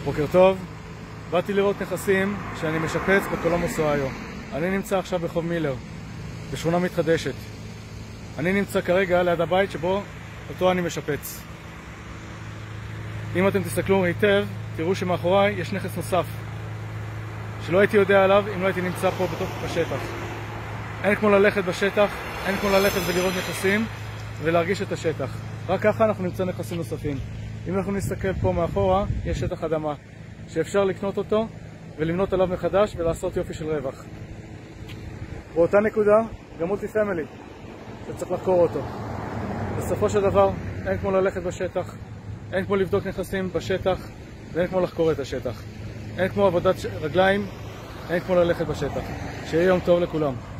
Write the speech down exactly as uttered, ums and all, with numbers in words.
בוקר טוב, באתי לראות נכסים שאני משפץ בקולומוס אוהיו. אני נמצא עכשיו ברחוב מילר, בשכונה מתחדשת. אני נמצא כרגע ליד הבית שבו אותו אני משפץ. אם אתם תסתכלו היטב, תראו שמאחוריי יש נכס נוסף שלא הייתי יודע עליו אם לא הייתי נמצא פה בתוך בשטח. אין כמו ללכת בשטח, אין כמו ללכת ולראות נכסים ולהרגיש את השטח. רק ככה אנחנו נמצא נכסים נוספים. אם אנחנו נסתכל פה מאחורה, יש שטח אדמה שאפשר לקנות אותו ולמנות עליו מחדש ולעשות יופי של רווח. באותה נקודה, גם מולטי פמילי שצריך לחקור אותו. בסופו של דבר, אין כמו ללכת בשטח, אין כמו לבדוק נכסים בשטח ואין כמו לחקור את השטח. אין כמו עבודת רגליים, אין כמו ללכת בשטח. שיהיה יום טוב לכולם.